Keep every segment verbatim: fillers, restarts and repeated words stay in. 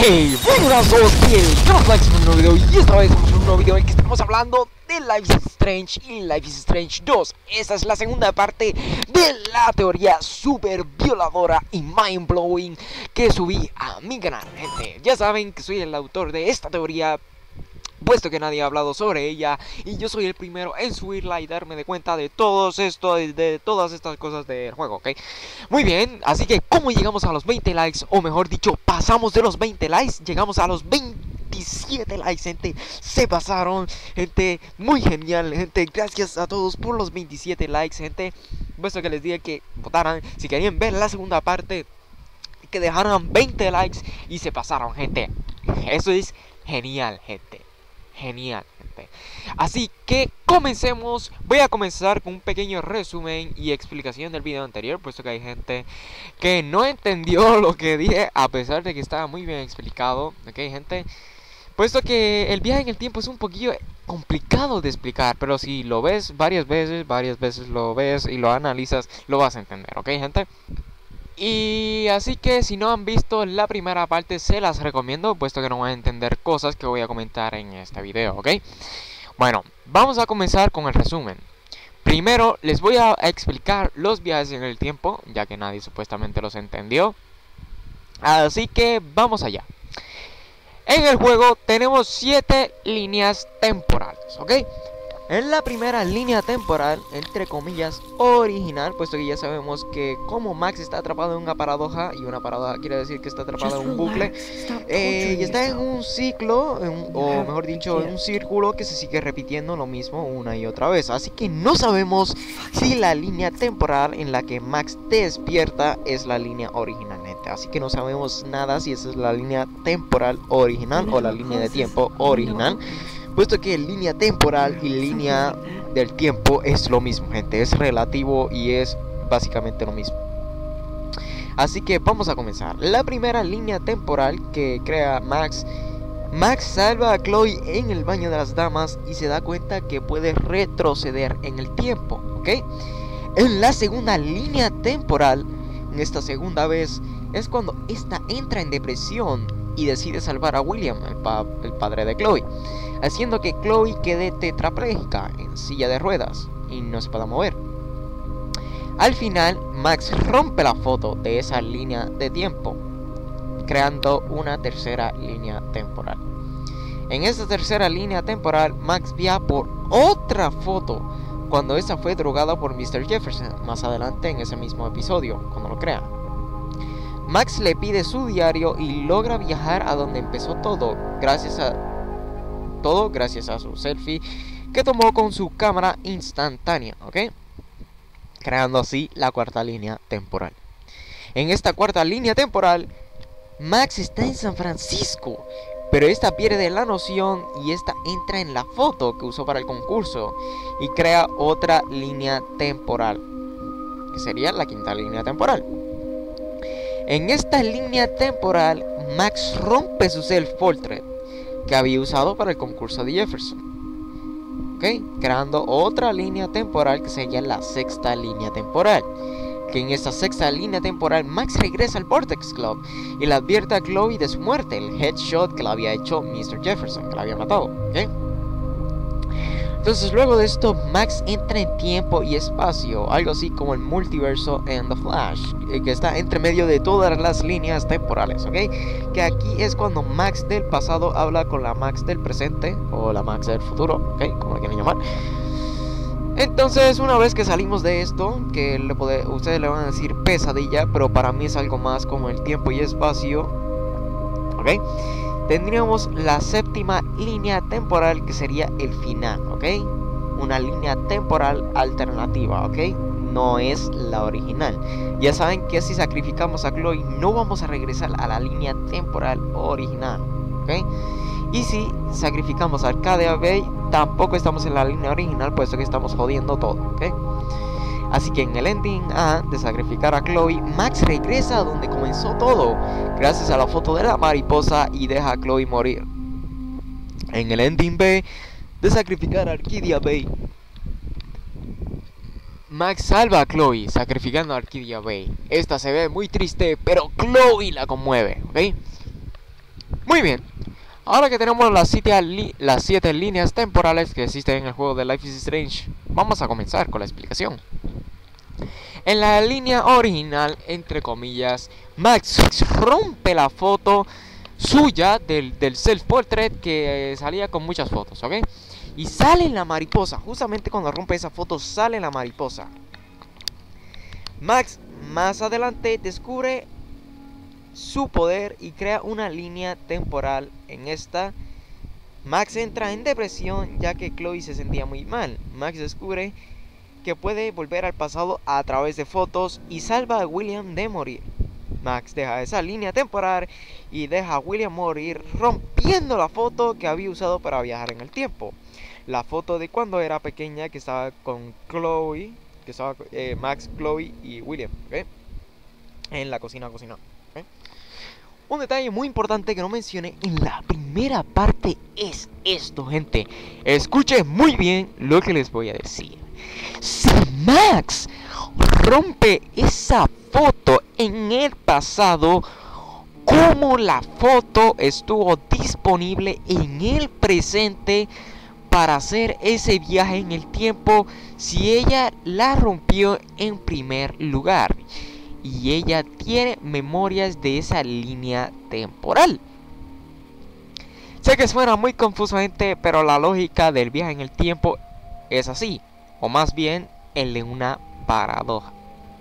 Hey, buenas todos, yo soy Max en un nuevo video y esta vez en un nuevo video en el que estamos hablando de Life is Strange y Life is Strange dos. Esta es la segunda parte de la teoría super violadora y mind blowing que subí a mi canal, gente. Ya saben que soy el autor de esta teoría, puesto que nadie ha hablado sobre ella y yo soy el primero en subirla y darme de cuenta de todo esto, de, de todas estas cosas del juego, ¿ok? Muy bien, así que ¿cómo llegamos a los veinte likes? O mejor dicho, pasamos de los veinte likes, llegamos a los veintisiete likes, gente. Se pasaron, gente, muy genial, gente. Gracias a todos por los veintisiete likes, gente. Puesto que les dije que votaran si querían ver la segunda parte, que dejaran veinte likes y se pasaron, gente. Eso es genial, gente. Genial, gente. Así que comencemos. Voy a comenzar con un pequeño resumen y explicación del video anterior, puesto que hay gente que no entendió lo que dije, a pesar de que estaba muy bien explicado. Ok, gente, puesto que el viaje en el tiempo es un poquillo complicado de explicar, pero si lo ves varias veces, varias veces lo ves y lo analizas, lo vas a entender. Ok, gente. Y así que si no han visto la primera parte, se las recomiendo, puesto que no van a entender cosas que voy a comentar en este video, ¿ok? Bueno, vamos a comenzar con el resumen. Primero les voy a explicar los viajes en el tiempo, ya que nadie supuestamente los entendió. Así que vamos allá. En el juego tenemos siete líneas temporales, ¿ok? En la primera línea temporal, entre comillas, original, puesto que ya sabemos que como Max está atrapado en una paradoja, y una paradoja quiere decir que está atrapado en un bucle, eh, y está en un ciclo, en un, o mejor dicho, en un círculo que se sigue repitiendo lo mismo una y otra vez. Así que no sabemos si la línea temporal en la que Max despierta es la línea original, gente. Así que no sabemos nada si esa es la línea temporal original o la línea de tiempo original, puesto que línea temporal y línea del tiempo es lo mismo, gente. Es relativo y es básicamente lo mismo. Así que vamos a comenzar. La primera línea temporal que crea Max. Max salva a Chloe en el baño de las damas y se da cuenta que puede retroceder en el tiempo, ¿ok? En la segunda línea temporal, en esta segunda vez, es cuando esta entra en depresión y decide salvar a William, el, pa el padre de Chloe, haciendo que Chloe quede tetrapléjica en silla de ruedas y no se pueda mover. Al final, Max rompe la foto de esa línea de tiempo, creando una tercera línea temporal. En esta tercera línea temporal, Max viaja por otra foto cuando esta fue drogada por mister Jefferson, más adelante en ese mismo episodio, cuando lo crea. Max le pide su diario y logra viajar a donde empezó todo, gracias a todo gracias a su selfie que tomó con su cámara instantánea, ¿ok? Creando así la cuarta línea temporal. En esta cuarta línea temporal, Max está en San Francisco, pero esta pierde la noción y esta entra en la foto que usó para el concurso y crea otra línea temporal, que sería la quinta línea temporal. En esta línea temporal, Max rompe su self-portrait que había usado para el concurso de Jefferson, ¿ok? Creando otra línea temporal que sería la sexta línea temporal. Que en esta sexta línea temporal, Max regresa al Vortex Club y le advierte a Chloe de su muerte, el headshot que le había hecho mister Jefferson, que la había matado, ¿ok? Entonces luego de esto, Max entra en tiempo y espacio, algo así como el multiverso en The Flash, que está entre medio de todas las líneas temporales, ¿ok? Que aquí es cuando Max del pasado habla con la Max del presente, o la Max del futuro, ¿ok? Como lo quieren llamar. Entonces, una vez que salimos de esto, que le puede, ustedes le van a decir pesadilla, pero para mí es algo más como el tiempo y espacio, ¿ok? Tendríamos la séptima línea temporal, que sería el final, ¿ok? Una línea temporal alternativa, ¿ok? No es la original. Ya saben que si sacrificamos a Chloe, no vamos a regresar a la línea temporal original, ¿ok? Y si sacrificamos a Arcadia Bay, tampoco estamos en la línea original, puesto que estamos jodiendo todo, ¿ok? Así que en el ending A de sacrificar a Chloe, Max regresa a donde comenzó todo, gracias a la foto de la mariposa, y deja a Chloe morir. En el ending B de sacrificar a Arcadia Bay, Max salva a Chloe sacrificando a Arcadia Bay. Esta se ve muy triste, pero Chloe la conmueve, ¿ok? Muy bien. Ahora que tenemos las siete, li las siete líneas temporales que existen en el juego de Life is Strange, vamos a comenzar con la explicación. En la línea original, entre comillas, Max rompe la foto suya del, del self-portrait que eh, salía con muchas fotos, ¿ok? Y sale la mariposa. Justamente cuando rompe esa foto sale la mariposa. Max más adelante descubre su poder y crea una línea temporal. En esta, Max entra en depresión ya que Chloe se sentía muy mal. Max descubre que puede volver al pasado a través de fotos y salva a William de morir. Max deja esa línea temporal y deja a William morir rompiendo la foto que había usado para viajar en el tiempo. La foto de cuando era pequeña que estaba con Chloe, que estaba eh, Max, Chloe y William, ¿okay? En la cocina cocinando. ¿Okay? Un detalle muy importante que no mencioné en la primera parte es esto, gente. Escuchen muy bien lo que les voy a decir. Si Max rompe esa foto en el pasado, ¿cómo la foto estuvo disponible en el presente para hacer ese viaje en el tiempo si ella la rompió en primer lugar? Y ella tiene memorias de esa línea temporal. Sé que suena muy confuso, gente, pero la lógica del viaje en el tiempo es así, o más bien el de una paradoja.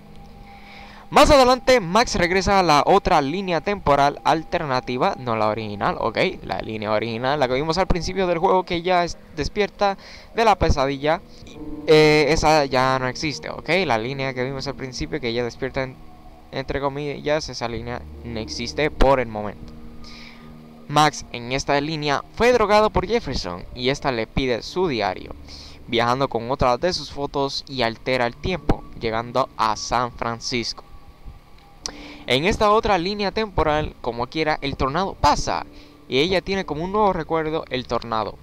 Más adelante, Max regresa a la otra línea temporal alternativa, no la original, ok, la línea original, la que vimos al principio del juego, que ya es despierta de la pesadilla. Eh, esa ya no existe, ok, la línea que vimos al principio, que ella despierta en, entre comillas, esa línea no existe por el momento. Max en esta línea fue drogado por Jefferson y esta le pide su diario, viajando con otra de sus fotos y altera el tiempo, llegando a San Francisco. En esta otra línea temporal, como quiera, el tornado pasa y ella tiene como un nuevo recuerdo el tornado.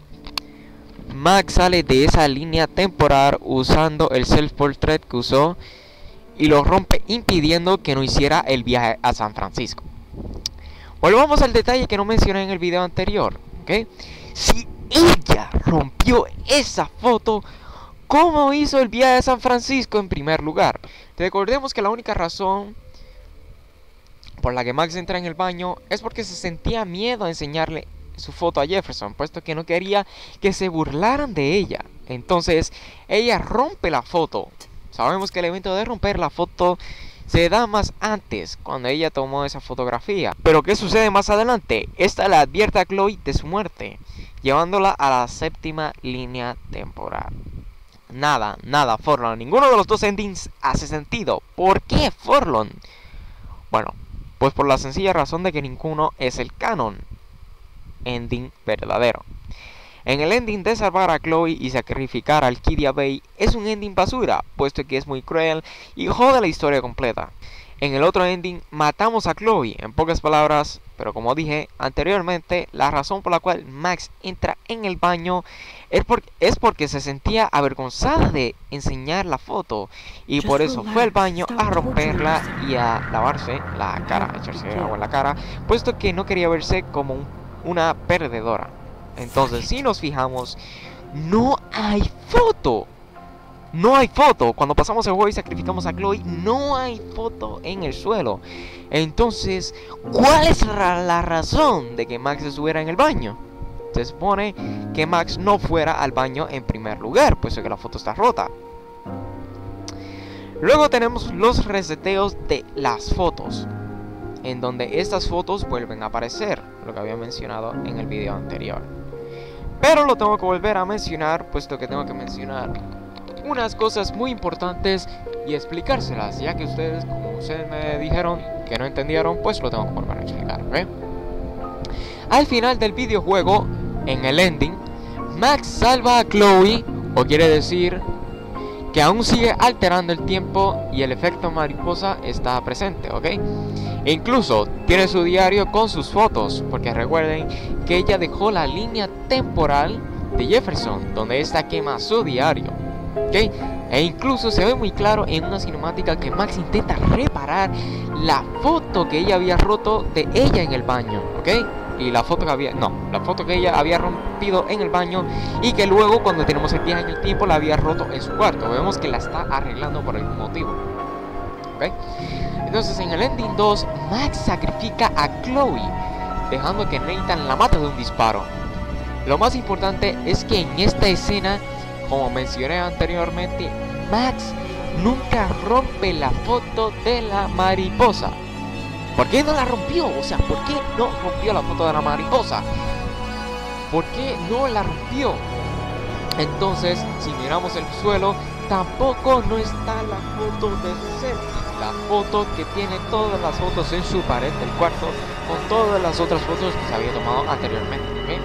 Max sale de esa línea temporal usando el self-portrait que usó y lo rompe, impidiendo que no hiciera el viaje a San Francisco. Volvamos al detalle que no mencioné en el video anterior, ¿ok? Si ella rompió esa foto, ¿cómo hizo el viaje a San Francisco en primer lugar? Recordemos que la única razón por la que Max entra en el baño es porque se sentía miedo a enseñarle su foto a Jefferson, puesto que no quería que se burlaran de ella. Entonces ella rompe la foto. Sabemos que el evento de romper la foto se da más antes, cuando ella tomó esa fotografía. Pero ¿qué sucede más adelante? Esta le advierte a Chloe de su muerte, llevándola a la séptima línea temporal. Nada, nada, Forlorn. Ninguno de los dos endings hace sentido. ¿Por qué Forlorn? Bueno, pues por la sencilla razón de que ninguno es el canon ending verdadero. En el ending de salvar a Chloe y sacrificar a Arcadia Bay es un ending basura, puesto que es muy cruel y jode la historia completa. En el otro ending matamos a Chloe, en pocas palabras, pero como dije anteriormente, la razón por la cual Max entra en el baño es, por, es porque se sentía avergonzada de enseñar la foto y por eso fue al baño a romperla y a lavarse la cara, a echarse agua en la cara, puesto que no quería verse como un, una perdedora. Entonces, si nos fijamos, no hay foto. No hay foto. Cuando pasamos el juego y sacrificamos a Chloe, no hay foto en el suelo. Entonces, ¿cuál es la razón de que Max estuviera en el baño? Se supone que Max no fuera al baño en primer lugar, puesto que la foto está rota. Luego tenemos los reseteos de las fotos, en donde estas fotos vuelven a aparecer, lo que había mencionado en el video anterior. Pero lo tengo que volver a mencionar, puesto que tengo que mencionar unas cosas muy importantes y explicárselas, ya que ustedes, como ustedes me dijeron que no entendieron, pues lo tengo que volver a explicar, ¿ok? Al final del videojuego, en el ending, Max salva a Chloe, o quiere decir que aún sigue alterando el tiempo y el efecto mariposa está presente, ¿ok? E incluso tiene su diario con sus fotos, porque recuerden que ella dejó la línea temporal de Jefferson, donde esta quema su diario, ¿ok? E incluso se ve muy claro en una cinemática que Max intenta reparar la foto que ella había roto de ella en el baño, ¿ok? y la foto que había, no, la foto que ella había rompido en el baño y que luego cuando tenemos el viaje en el tiempo la había roto en su cuarto. Vemos que la está arreglando por algún motivo. ¿Ok? Entonces en el ending dos, Max sacrifica a Chloe, dejando que Nathan la mate de un disparo. Lo más importante es que en esta escena, como mencioné anteriormente, Max nunca rompe la foto de la mariposa. ¿Por qué no la rompió? O sea, ¿por qué no rompió la foto de la mariposa? ¿Por qué no la rompió? Entonces, si miramos el suelo, tampoco no está la foto de su selfie. La foto que tiene todas las fotos en su pared del cuarto, con todas las otras fotos que se había tomado anteriormente. ¿Okay?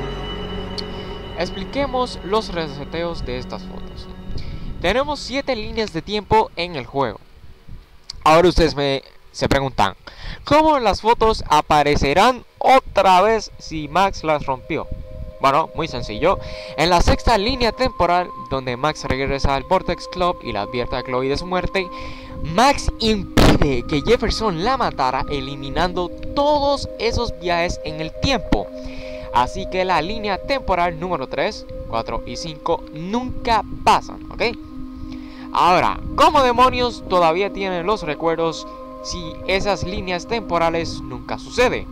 Expliquemos los reseteos de estas fotos. Tenemos siete líneas de tiempo en el juego. Ahora ustedes me se preguntan, ¿cómo las fotos aparecerán otra vez si Max las rompió? Bueno, muy sencillo. En la sexta línea temporal, donde Max regresa al Vortex Club y la advierte a Chloe de su muerte, Max impide que Jefferson la matara, eliminando todos esos viajes en el tiempo. Así que la línea temporal número tres, cuatro y cinco nunca pasan, ¿ok? Ahora, ¿cómo demonios todavía tienen los recuerdos si esas líneas temporales nunca suceden?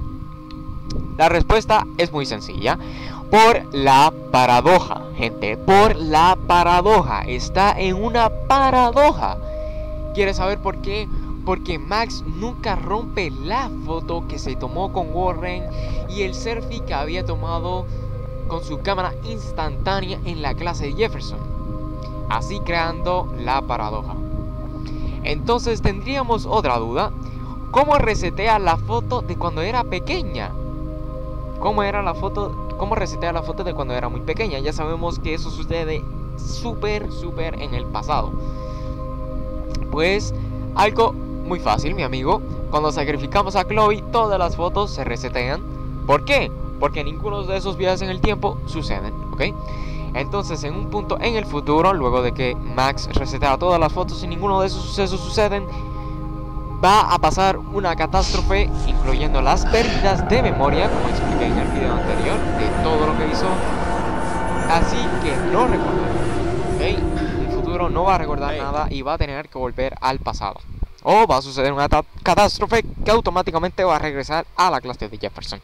La respuesta es muy sencilla. Por la paradoja, gente. Por la paradoja. Está en una paradoja. ¿Quieres saber por qué? Porque Max nunca rompe la foto que se tomó con Warren y el selfie que había tomado con su cámara instantánea en la clase de Jefferson, así creando la paradoja. Entonces tendríamos otra duda. ¿Cómo resetea la foto de cuando era pequeña? ¿Cómo era la foto? ¿Cómo resetea la foto de cuando era muy pequeña? Ya sabemos que eso sucede súper, súper en el pasado. Pues algo muy fácil, mi amigo. Cuando sacrificamos a Chloe, todas las fotos se resetean. ¿Por qué? Porque ninguno de esos viajes en el tiempo suceden, ¿ok? Entonces, en un punto en el futuro, luego de que Max resetea todas las fotos y ninguno de esos sucesos suceden, va a pasar una catástrofe, incluyendo las pérdidas de memoria, como expliqué en el video anterior, de todo lo que hizo. Así que no recordará, ¿ok? En el futuro no va a recordar nada y va a tener que volver al pasado. O va a suceder una catástrofe que automáticamente va a regresar a la clase de Jefferson.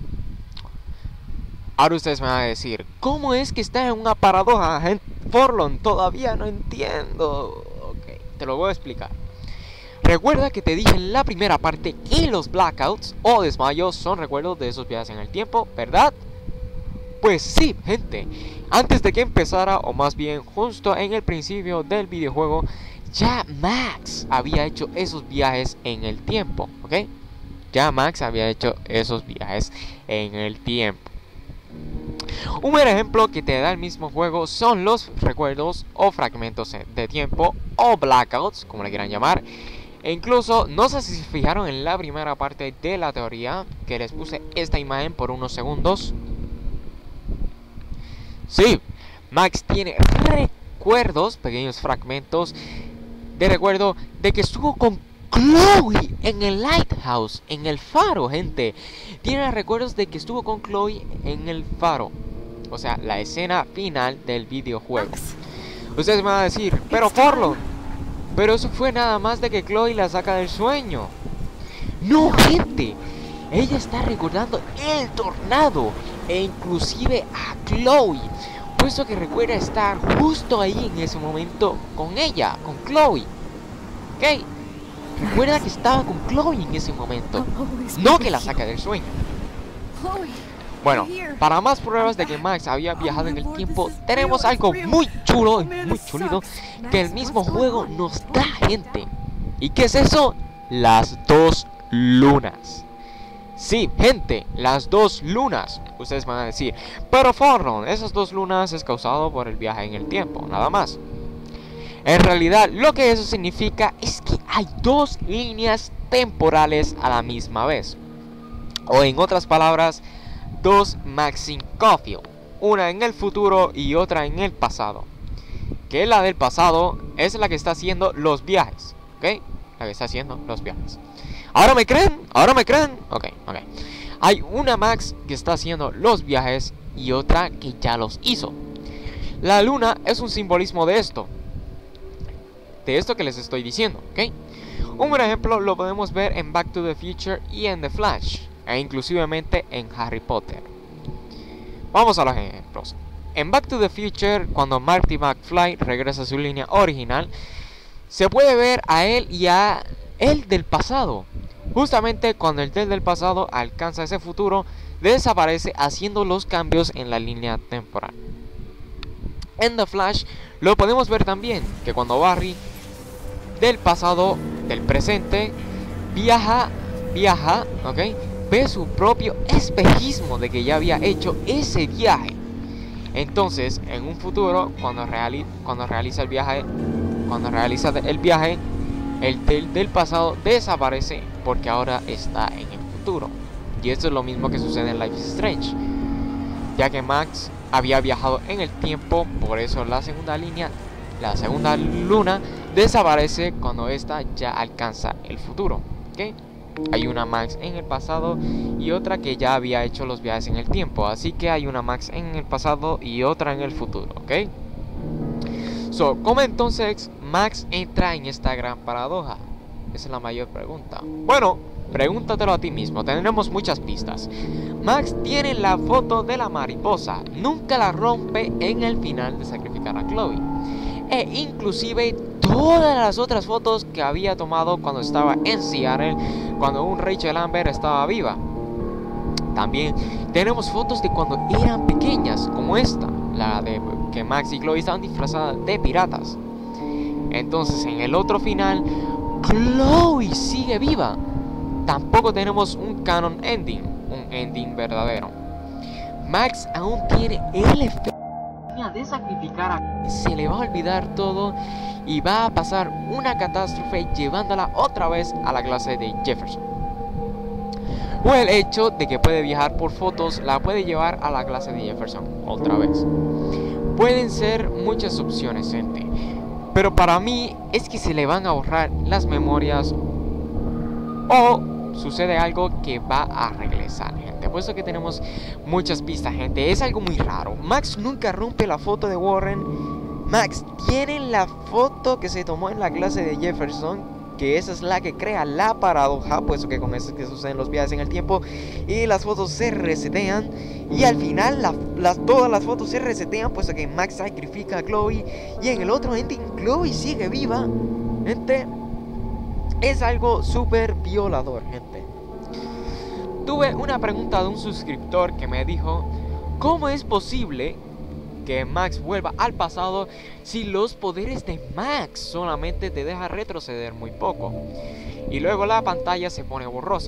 Ahora ustedes me van a decir, ¿cómo es que está en una paradoja, gente? Forlon, todavía no entiendo. Ok, te lo voy a explicar. Recuerda que te dije en la primera parte que los blackouts o desmayos son recuerdos de esos viajes en el tiempo, ¿verdad? Pues sí, gente. Antes de que empezara, o más bien justo en el principio del videojuego, ya Max había hecho esos viajes en el tiempo, ¿ok? Ya Max había hecho esos viajes en el tiempo. Un buen ejemplo que te da el mismo juego son los recuerdos o fragmentos de tiempo o blackouts, como le quieran llamar. E incluso, no sé si se fijaron en la primera parte de la teoría, que les puse esta imagen por unos segundos. Sí, Max tiene recuerdos, pequeños fragmentos de recuerdo de que estuvo con Chloe en el lighthouse, en el faro, gente. Tiene recuerdos de que estuvo con Chloe en el faro. O sea, la escena final del videojuego. Ustedes me van a decir, pero Forlon, pero eso fue nada más de que Chloe la saca del sueño. No, gente. Ella está recordando el tornado e inclusive a Chloe, puesto que recuerda estar justo ahí en ese momento con ella, con Chloe. ¿Ok? Recuerda que estaba con Chloe en ese momento, no que la saca del sueño. Bueno, para más pruebas de que Max había viajado en el tiempo, tenemos algo muy chulo y muy chulido que el mismo juego nos da, gente. ¿Y qué es eso? Las dos lunas. Sí, gente, las dos lunas. Ustedes van a decir, pero Forlon, esas dos lunas es causado por el viaje en el tiempo, nada más. En realidad, lo que eso significa es que hay dos líneas temporales a la misma vez. O en otras palabras, dos Maxine Caulfield, una en el futuro y otra en el pasado. Que la del pasado es la que está haciendo los viajes, ¿ok? La que está haciendo los viajes. ¿Ahora me creen? ¿Ahora me creen? Ok, ok. Hay una Max que está haciendo los viajes y otra que ya los hizo. La luna es un simbolismo de esto. De esto que les estoy diciendo, ¿ok? Un buen ejemplo lo podemos ver en Back to the Future y en The Flash, e inclusivemente en Harry Potter. Vamos a los ejemplos. En Back to the Future, cuando Marty McFly regresa a su línea original, se puede ver a él y a él del pasado. Justamente cuando el del pasado alcanza ese futuro, desaparece haciendo los cambios en la línea temporal. En The Flash lo podemos ver también, que cuando Barry del pasado, del presente, viaja, viaja, ¿ok? Ve su propio espejismo de que ya había hecho ese viaje. Entonces, en un futuro, cuando, reali cuando realiza el viaje, cuando realiza el viaje, el del, del pasado desaparece porque ahora está en el futuro. Y esto es lo mismo que sucede en Life is Strange, ya que Max había viajado en el tiempo, por eso la segunda línea, la segunda luna, desaparece cuando esta ya alcanza el futuro, ¿ok? Hay una Max en el pasado y otra que ya había hecho los viajes en el tiempo. Así que hay una Max en el pasado y otra en el futuro, ¿ok? So, ¿cómo entonces Max entra en esta gran paradoja? Esa es la mayor pregunta. Bueno, pregúntatelo a ti mismo, tendremos muchas pistas. Max tiene la foto de la mariposa, nunca la rompe en el final de sacrificar a Chloe. E inclusive todas las otras fotos que había tomado cuando estaba en Seattle, cuando un Rachel Amber estaba viva. También tenemos fotos de cuando eran pequeñas, como esta, la de que Max y Chloe estaban disfrazadas de piratas. Entonces en el otro final, Chloe sigue viva. Tampoco tenemos un canon ending, un ending verdadero. Max aún tiene el efecto de sacrificar a... Se le va a olvidar todo y va a pasar una catástrofe llevándola otra vez a la clase de Jefferson. O el hecho de que puede viajar por fotos la puede llevar a la clase de Jefferson otra vez. Pueden ser muchas opciones, gente, pero para mí es que se le van a borrar las memorias o sucede algo que va a regresar, gente. Puesto que tenemos muchas pistas, gente, es algo muy raro. Max nunca rompe la foto de Warren. Max tiene la foto que se tomó en la clase de Jefferson, que esa es la que crea la paradoja, puesto que con eso es que suceden los viajes en el tiempo y las fotos se resetean. Y al final la, las, todas las fotos se resetean, puesto que Max sacrifica a Chloe. Y en el otro ending Chloe sigue viva, gente. Es algo súper violador, gente. Tuve una pregunta de un suscriptor que me dijo: ¿cómo es posible que Max vuelva al pasado si los poderes de Max solamente te deja retroceder muy poco? Y luego la pantalla se pone borrosa.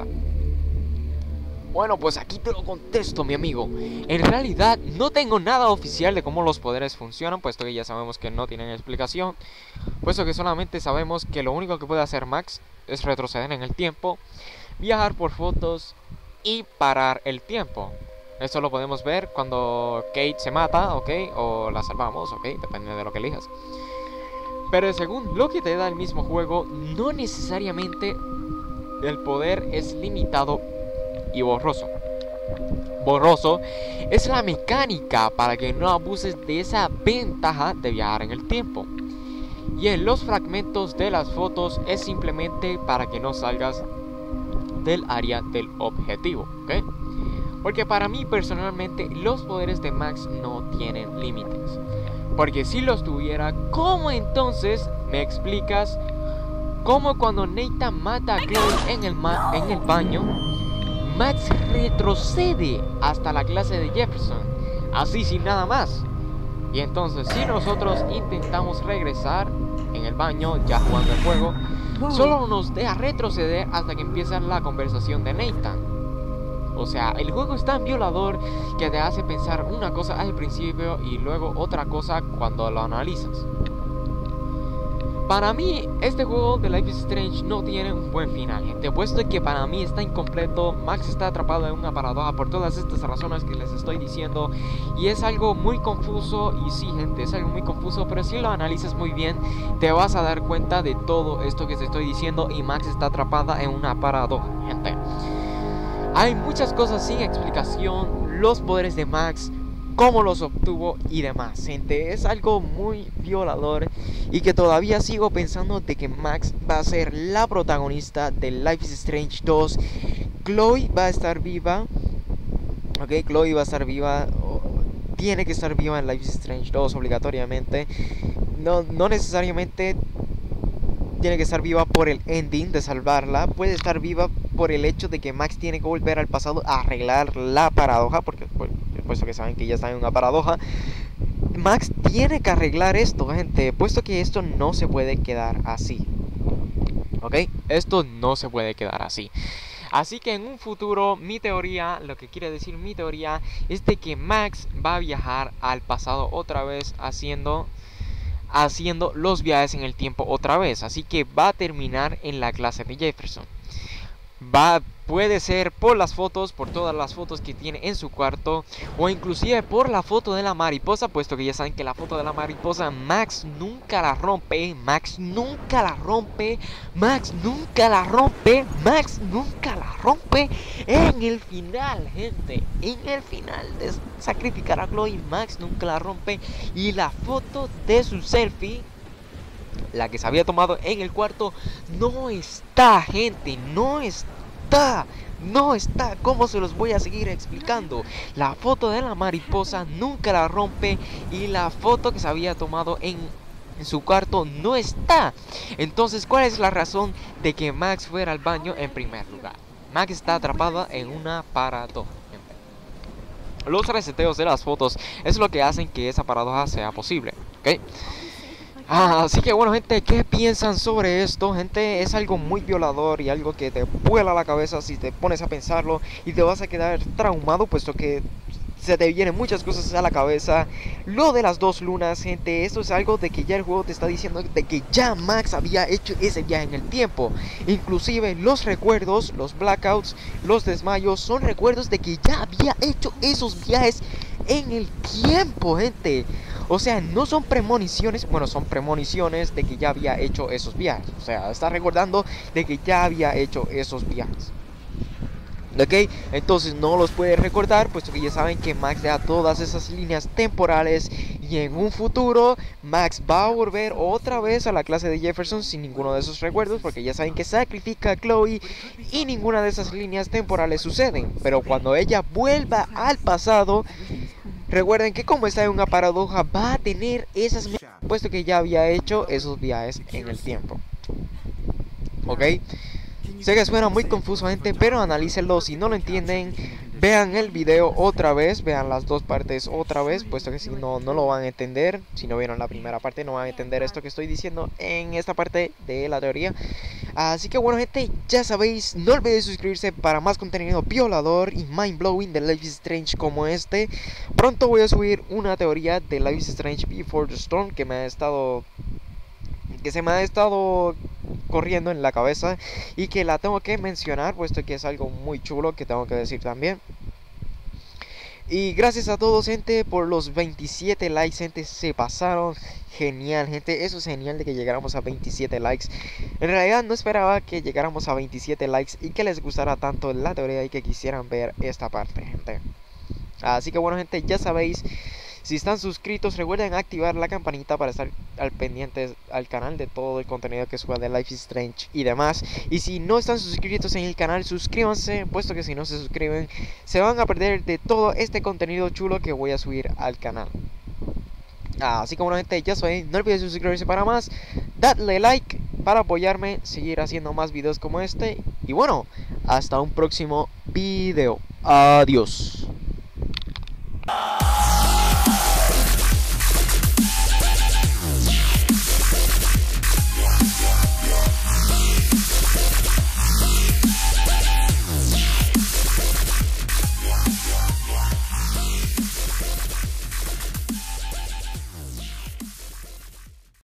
Bueno, pues aquí te lo contesto, mi amigo. En realidad no tengo nada oficial de cómo los poderes funcionan, puesto que ya sabemos que no tienen explicación. Puesto que solamente sabemos que lo único que puede hacer Max es retroceder en el tiempo, viajar por fotos y parar el tiempo. Esto lo podemos ver cuando Kate se mata, ¿ok? O la salvamos, ¿ok? Depende de lo que elijas. Pero según lo que te da el mismo juego, no necesariamente el poder es limitado y borroso. Borroso es la mecánica para que no abuses de esa ventaja de viajar en el tiempo. Y en los fragmentos de las fotos es simplemente para que no salgas del área del objetivo, ¿ok? Porque para mí personalmente los poderes de Max no tienen límites. Porque si los tuviera, ¿cómo entonces me explicas cómo cuando Nathan mata a Chloe en el, ma en el baño, Max retrocede hasta la clase de Jefferson, así sin nada más? Y entonces si nosotros intentamos regresar en el baño, ya jugando el juego, solo nos deja retroceder hasta que empieza la conversación de Nathan. O sea, el juego es tan violador que te hace pensar una cosa al principio y luego otra cosa cuando lo analizas. Para mí, este juego de Life is Strange no tiene un buen final, gente, puesto que para mí está incompleto. Max está atrapado en una paradoja por todas estas razones que les estoy diciendo, y es algo muy confuso. Y sí, gente, es algo muy confuso, pero si lo analizas muy bien te vas a dar cuenta de todo esto que te estoy diciendo, y Max está atrapada en una paradoja, gente. Hay muchas cosas sin explicación, los poderes de Max, cómo los obtuvo y demás, gente. Es algo muy violador y que todavía sigo pensando de que Max va a ser la protagonista de Life is Strange dos. Chloe va a estar viva, ok, Chloe va a estar viva, tiene que estar viva en Life is Strange dos obligatoriamente. No, no necesariamente tiene que estar viva por el ending de salvarla, puede estar viva por el hecho de que Max tiene que volver al pasado a arreglar la paradoja, porque pues, puesto que saben que ya está en una paradoja, Max tiene que arreglar esto, gente, puesto que esto no se puede quedar así, ok, esto no se puede quedar así. Así que en un futuro, mi teoría, lo que quiere decir mi teoría, es de que Max va a viajar al pasado otra vez haciendo... haciendo los viajes en el tiempo otra vez. Así que va a terminar en la clase de Jefferson. Va, puede ser por las fotos, por todas las fotos que tiene en su cuarto, o inclusive por la foto de la mariposa, puesto que ya saben que la foto de la mariposa Max nunca la rompe, Max nunca la rompe, Max nunca la rompe, Max nunca la rompe. En el final, gente, en el final de sacrificar a Chloe, Max nunca la rompe. Y la foto de su selfie, la que se había tomado en el cuarto, no está, gente, no está, no está. ¿Cómo se los voy a seguir explicando? La foto de la mariposa nunca la rompe y la foto que se había tomado en, en su cuarto no está. Entonces, ¿cuál es la razón de que Max fuera al baño en primer lugar? Max está atrapada en una paradoja. Los reseteos de las fotos es lo que hacen que esa paradoja sea posible, ¿ok? Ah, así que bueno, gente, ¿qué piensan sobre esto? Gente, es algo muy violador y algo que te vuela la cabeza si te pones a pensarlo, y te vas a quedar traumado, puesto que se te vienen muchas cosas a la cabeza. Lo de las dos lunas, gente, esto es algo de que ya el juego te está diciendo de que ya Max había hecho ese viaje en el tiempo. Inclusive los recuerdos, los blackouts, los desmayos son recuerdos de que ya había hecho esos viajes en el tiempo, gente. O sea, no son premoniciones, bueno, son premoniciones de que ya había hecho esos viajes. O sea, está recordando de que ya había hecho esos viajes. ¿Ok? Entonces no los puede recordar, puesto que ya saben que Max da todas esas líneas temporales. Y en un futuro, Max va a volver otra vez a la clase de Jefferson sin ninguno de esos recuerdos, porque ya saben que sacrifica a Chloe y ninguna de esas líneas temporales suceden. Pero cuando ella vuelva al pasado, recuerden que como está en una paradoja, va a tener esas, puesto que ya había hecho esos viajes en el tiempo. ¿Ok? Sé que suena muy confuso, gente, pero analícenlo. Si no lo entienden, vean el video otra vez, vean las dos partes otra vez, puesto que si no, no lo van a entender. Si no vieron la primera parte, no van a entender esto que estoy diciendo en esta parte de la teoría. Así que bueno, gente, ya sabéis, no olviden suscribirse para más contenido violador y mind-blowing de Life is Strange como este. Pronto voy a subir una teoría de Life is Strange Before the Storm que me ha estado... que se me ha estado corriendo en la cabeza y que la tengo que mencionar, puesto que es algo muy chulo que tengo que decir también. Y gracias a todos, gente, por los veintisiete likes, gente, se pasaron genial, gente, eso es genial de que llegáramos a veintisiete likes. En realidad no esperaba que llegáramos a veintisiete likes y que les gustara tanto la teoría y que quisieran ver esta parte, gente. Así que bueno, gente, ya sabéis, si están suscritos, recuerden activar la campanita para estar al pendiente al canal de todo el contenido que suba de Life is Strange y demás. Y si no están suscritos en el canal, suscríbanse, puesto que si no se suscriben, se van a perder de todo este contenido chulo que voy a subir al canal. Así como la gente, ya saben, no olviden suscribirse para más, dadle like para apoyarme, seguir haciendo más videos como este. Y bueno, hasta un próximo video. Adiós.